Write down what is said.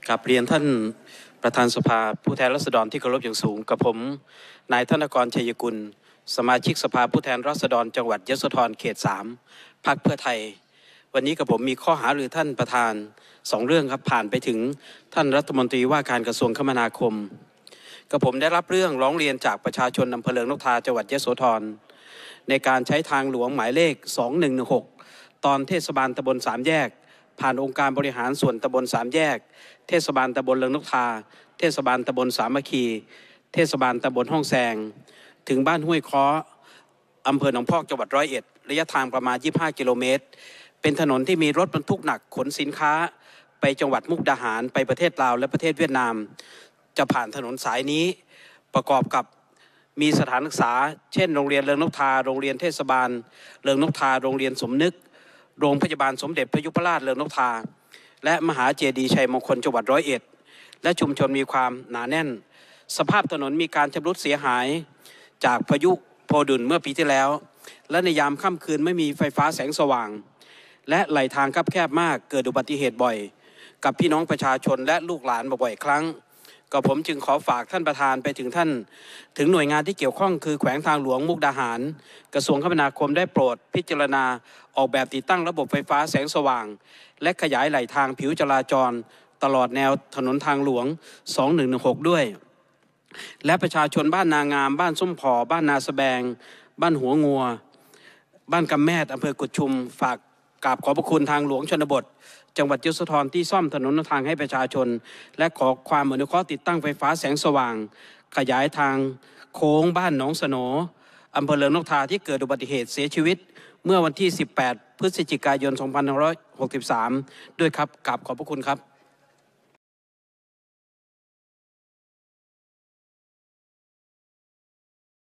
กราบเรียนท่านประธานสภาผู้แทนราษฎรที่เคารพอย่างสูงกับผมนายธนกร ชัยกุลสมาชิกสภาผู้แทนราษฎรจังหวัดยโสธรเขต 3พรรคเพื่อไทยวันนี้กับผมมีข้อหารือท่านประธาน2เรื่องครับผ่านไปถึงท่านรัฐมนตรีว่าการกระทรวงคมนาคมกับผมได้รับเรื่องร้องเรียนจากประชาชนอำเภอเริงนกทาจังหวัดยโสธรในการใช้ทางหลวงหมายเลข2116ตอนเทศบาลตำบล3แยกผ่านองค์การบริหารส่วนตำบล3แยกเทศบาลตำบลเริงนกทาเทศบาลตำบลสามัคคีเทศบาลตำบลห้องแซงถึงบ้านห้วยค้ออำเภอหนองพอกจังหวัด101ระยะทางประมาณ25 กิโลเมตรเป็นถนนที่มีรถบรรทุกหนักขนสินค้าไปจังหวัดมุกดาหารไปประเทศลาวและประเทศเวียดนามจะผ่านถนนสายนี้ประกอบกับมีสถานศึกษาเช่นโรงเรียนเริงนกทาโรงเรียนเทศบาลเริงนกทาโรงเรียนสมนึกโรงพยาบาลสมเด็จพระยุพราชเริงนกทาและมหาเจดีย์ชัยมงคลจังหวัด101และชุมชนมีความหนาแน่นสภาพถนนมีการชำรุดเสียหายจากพายุโพดุลเมื่อปีที่แล้วและในยามค่ำคืนไม่มีไฟฟ้าแสงสว่างและไหลทางคับแคบมากเกิดอุบัติเหตุบ่อยกับพี่น้องประชาชนและลูกหลานบ่อยครั้งก็ผมจึงขอฝากท่านประธานไปถึงหน่วยงานที่เกี่ยวข้องคือแขวงทางหลวงมุกดาหารกระทรวงคมนาคมได้โปรดพิจารณาออกแบบติดตั้งระบบไฟฟ้าแสงสว่างและขยายไหลทางผิวจราจรตลอดแนวถนนทางหลวง2116ด้วยและประชาชนบ้านนางามบ้านส้มผอบ้านนาสแบงบ้านหัวงัวบ้านกำแมดอำเภอกุดชุมฝากกราบขอบพระคุณทางหลวงชนบทจังหวัดยโสธรที่ซ่อมถนนทางให้ประชาชนและขอความอนุเคราะห์ติดตั้งไฟฟ้าแสงสว่างขยายทางโค้งบ้านหนองสโหนอำเภอเริงนกทาที่เกิดอุบัติเหตุเสียชีวิตเมื่อวันที่18 พฤศจิกายน 2563ด้วยครับกราบขอบพระคุณครับ